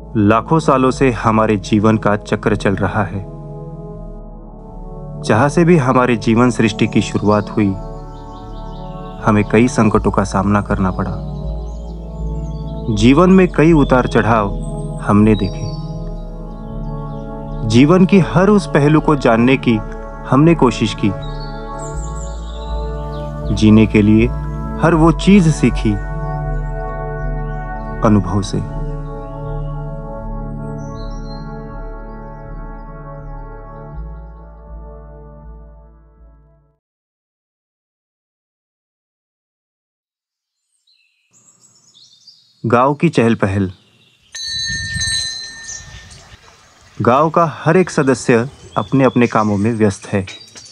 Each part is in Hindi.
लाखों सालों से हमारे जीवन का चक्र चल रहा है। जहां से भी हमारे जीवन सृष्टि की शुरुआत हुई, हमें कई संकटों का सामना करना पड़ा। जीवन में कई उतार चढ़ाव हमने देखे। जीवन की हर उस पहलू को जानने की हमने कोशिश की। जीने के लिए हर वो चीज सीखी अनुभव से। गांव की चहल पहल। गांव का हर एक सदस्य अपने अपने कामों में व्यस्त है।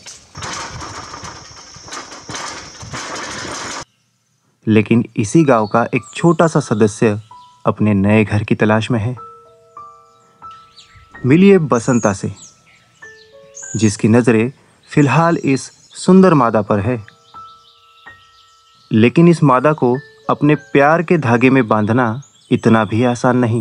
लेकिन इसी गांव का एक छोटा सा सदस्य अपने नए घर की तलाश में है। मिलिए बसंता से, जिसकी नजरें फिलहाल इस सुंदर मादा पर है। लेकिन इस मादा को अपने प्यार के धागे में बांधना इतना भी आसान नहीं।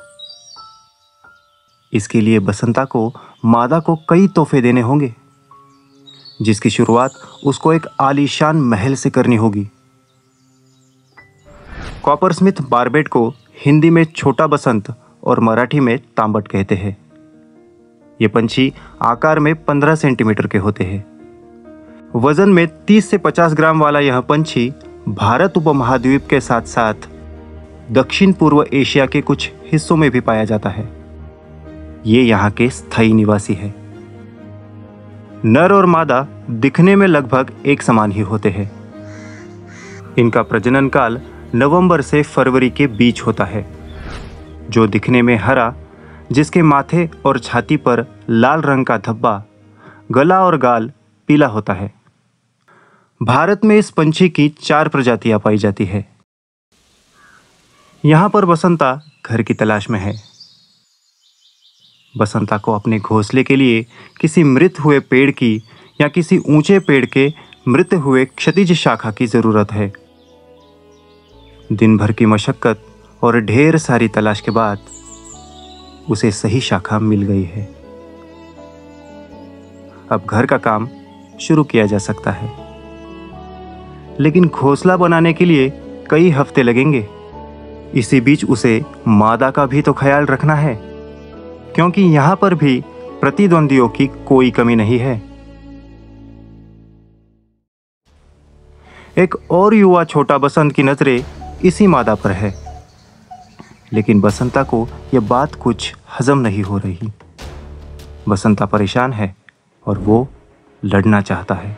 इसके लिए बसंता को मादा को कई तोहफे देने होंगे, जिसकी शुरुआत उसको एक आलीशान महल से करनी होगी। कॉपरस्मिथ बार्बेट को हिंदी में छोटा बसंत और मराठी में तांबट कहते हैं। ये पंछी आकार में 15 सेंटीमीटर के होते हैं। वजन में 30 से 50 ग्राम वाला यह पंछी भारत उपमहाद्वीप के साथ साथ दक्षिण पूर्व एशिया के कुछ हिस्सों में भी पाया जाता है। ये यहाँ के स्थायी निवासी है। नर और मादा दिखने में लगभग एक समान ही होते हैं। इनका प्रजनन काल नवंबर से फरवरी के बीच होता है। जो दिखने में हरा, जिसके माथे और छाती पर लाल रंग का धब्बा, गला और गाल पीला होता है। भारत में इस पंछी की 4 प्रजातियां पाई जाती है। यहां पर बसंता घर की तलाश में है। बसंता को अपने घोंसले के लिए किसी मृत हुए पेड़ की या किसी ऊंचे पेड़ के मृत हुए क्षैतिज शाखा की जरूरत है। दिन भर की मशक्कत और ढेर सारी तलाश के बाद उसे सही शाखा मिल गई है। अब घर का काम शुरू किया जा सकता है। लेकिन घोंसला बनाने के लिए कई हफ्ते लगेंगे। इसी बीच उसे मादा का भी तो ख्याल रखना है, क्योंकि यहां पर भी प्रतिद्वंदियों की कोई कमी नहीं है। एक और युवा छोटा बसंत की नजरें इसी मादा पर है। लेकिन बसंता को यह बात कुछ हजम नहीं हो रही। बसंता परेशान है और वो लड़ना चाहता है।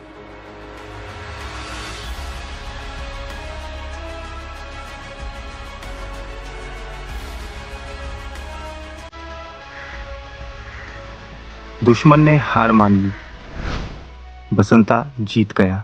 दुश्मन ने हार मान ली। बसंता जीत गया।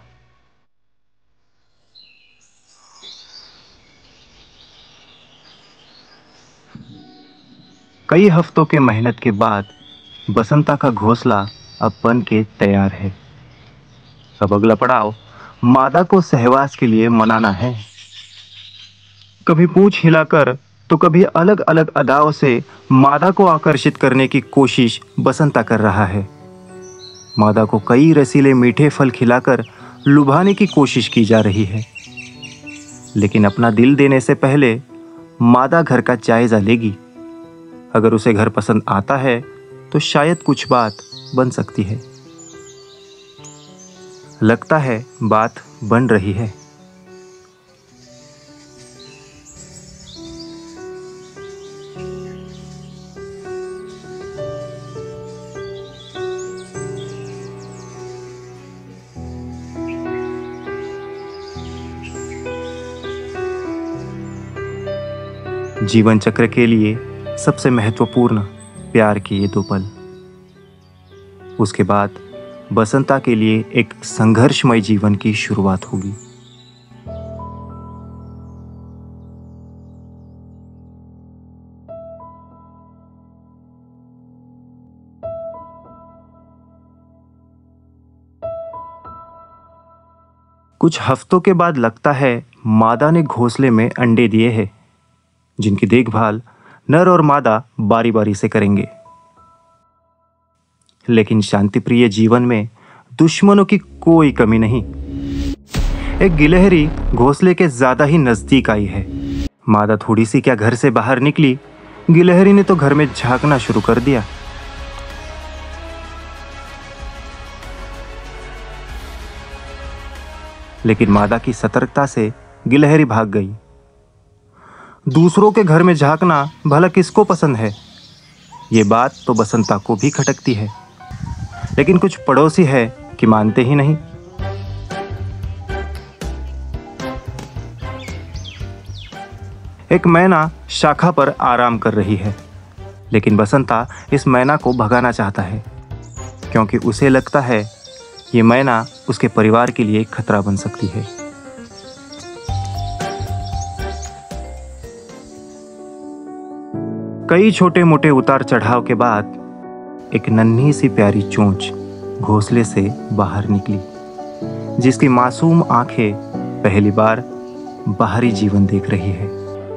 कई हफ्तों के मेहनत के बाद बसंता का घोंसला अब बन के तैयार है। अब अगला पड़ाव मादा को सहवास के लिए मनाना है। कभी पूंछ हिलाकर तो कभी अलग अलग अदाओं से मादा को आकर्षित करने की कोशिश बसंता कर रहा है। मादा को कई रसीले मीठे फल खिलाकर लुभाने की कोशिश की जा रही है। लेकिन अपना दिल देने से पहले मादा घर का जायजा लेगी। अगर उसे घर पसंद आता है तो शायद कुछ बात बन सकती है। लगता है बात बन रही है। जीवन चक्र के लिए सबसे महत्वपूर्ण प्यार के ये 2 पल। उसके बाद बसंता के लिए एक संघर्षमय जीवन की शुरुआत होगी। कुछ हफ्तों के बाद लगता है मादा ने घोंसले में अंडे दिए हैं, जिनकी देखभाल नर और मादा बारी बारी से करेंगे। लेकिन शांतिप्रिय जीवन में दुश्मनों की कोई कमी नहीं। एक गिलहरी घोंसले के ज्यादा ही नजदीक आई है। मादा थोड़ी सी क्या घर से बाहर निकली, गिलहरी ने तो घर में झांकना शुरू कर दिया। लेकिन मादा की सतर्कता से गिलहरी भाग गई। दूसरों के घर में झांकना भला किसको पसंद है? ये बात तो बसंता को भी खटकती है, लेकिन कुछ पड़ोसी है कि मानते ही नहीं। एक मैना शाखा पर आराम कर रही है, लेकिन बसंता इस मैना को भगाना चाहता है, क्योंकि उसे लगता है ये मैना उसके परिवार के लिए खतरा बन सकती है। कई छोटे मोटे उतार चढ़ाव के बाद एक नन्ही सी प्यारी चोंच घोंसले से बाहर निकली, जिसकी मासूम आंखें पहली बार बाहरी जीवन देख रही है।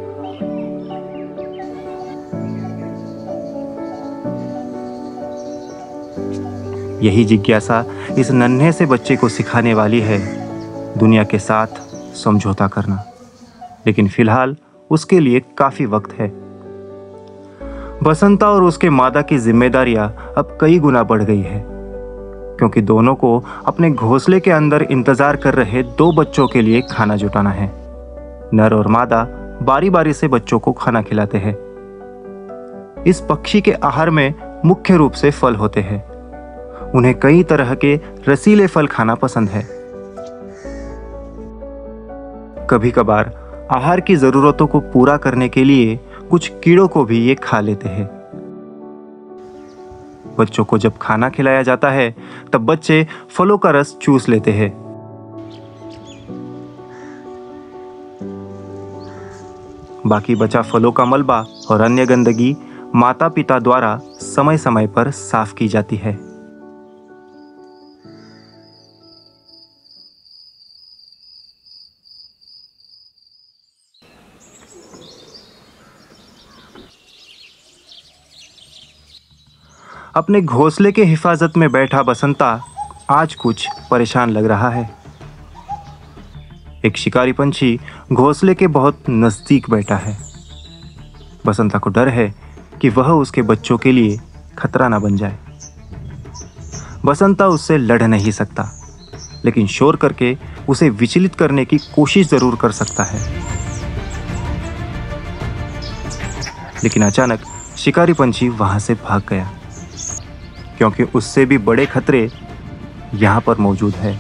यही जिज्ञासा इस नन्हे से बच्चे को सिखाने वाली है दुनिया के साथ समझौता करना। लेकिन फिलहाल उसके लिए काफी वक्त है। बसंता और उसके मादा की जिम्मेदारियां अब कई गुना बढ़ गई है, क्योंकि दोनों को अपने घोंसले के अंदर इंतजार कर रहे 2 बच्चों के लिए खाना जुटाना है। नर और मादा बारी बारी से बच्चों को खाना खिलाते हैं। इस पक्षी के आहार में मुख्य रूप से फल होते हैं। उन्हें कई तरह के रसीले फल खाना पसंद है। कभी कभार आहार की जरूरतों को पूरा करने के लिए कुछ कीड़ों को भी ये खा लेते हैं। बच्चों को जब खाना खिलाया जाता है तब बच्चे फलों का रस चूस लेते हैं। बाकी बचा फलों का मलबा और अन्य गंदगी माता पिता द्वारा समय समय पर साफ की जाती है। अपने घोंसले के हिफाजत में बैठा बसंता आज कुछ परेशान लग रहा है। एक शिकारी पंछी घोंसले के बहुत नजदीक बैठा है। बसंता को डर है कि वह उसके बच्चों के लिए खतरा न बन जाए। बसंता उससे लड़ नहीं सकता, लेकिन शोर करके उसे विचलित करने की कोशिश जरूर कर सकता है। लेकिन अचानक शिकारी पंछी वहां से भाग गया, क्योंकि उससे भी बड़े खतरे यहां पर मौजूद है।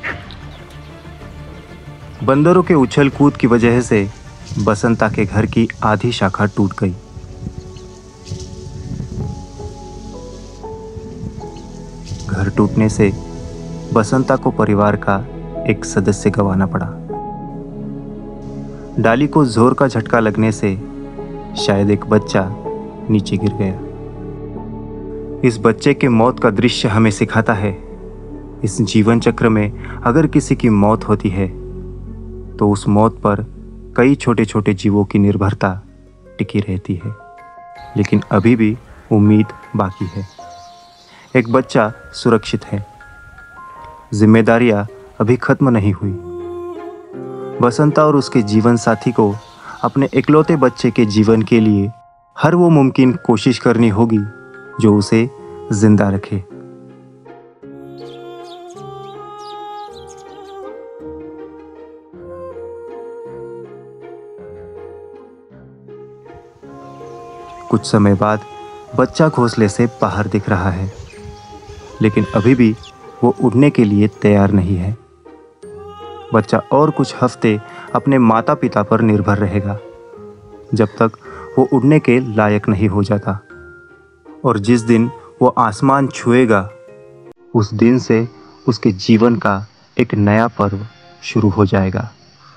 बंदरों के उछल कूद की वजह से बसंता के घर की आधी शाखा टूट गई। घर टूटने से बसंता को परिवार का एक सदस्य गंवाना पड़ा। डाली को जोर का झटका लगने से शायद एक बच्चा नीचे गिर गया। इस बच्चे के मौत का दृश्य हमें सिखाता है, इस जीवन चक्र में अगर किसी की मौत होती है तो उस मौत पर कई छोटे छोटे जीवों की निर्भरता टिकी रहती है। लेकिन अभी भी उम्मीद बाकी है। एक बच्चा सुरक्षित है। जिम्मेदारियां अभी खत्म नहीं हुई। बसंता और उसके जीवन साथी को अपने इकलौते बच्चे के जीवन के लिए हर वो मुमकिन कोशिश करनी होगी जो उसे जिंदा रखे। कुछ समय बाद बच्चा घोंसले से बाहर दिख रहा है, लेकिन अभी भी वो उड़ने के लिए तैयार नहीं है। बच्चा और कुछ हफ्ते अपने माता पिता पर निर्भर रहेगा, जब तक वो उड़ने के लायक नहीं हो जाता। और जिस दिन वो आसमान छुएगा, उस दिन से उसके जीवन का एक नया पर्व शुरू हो जाएगा।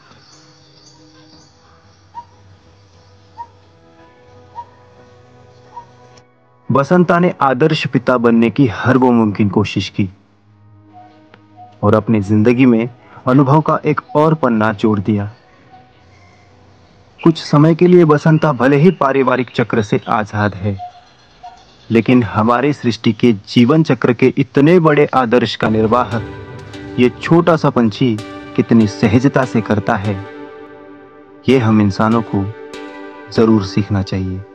बसंता ने आदर्श पिता बनने की हर वो मुमकिन कोशिश की और अपनी जिंदगी में अनुभव का एक और पन्ना जोड़ दिया। कुछ समय के लिए बसंता भले ही पारिवारिक चक्र से आजाद है, लेकिन हमारे सृष्टि के जीवन चक्र के इतने बड़े आदर्श का निर्वाह ये छोटा सा पंछी कितनी सहजता से करता है, ये हम इंसानों को जरूर सीखना चाहिए।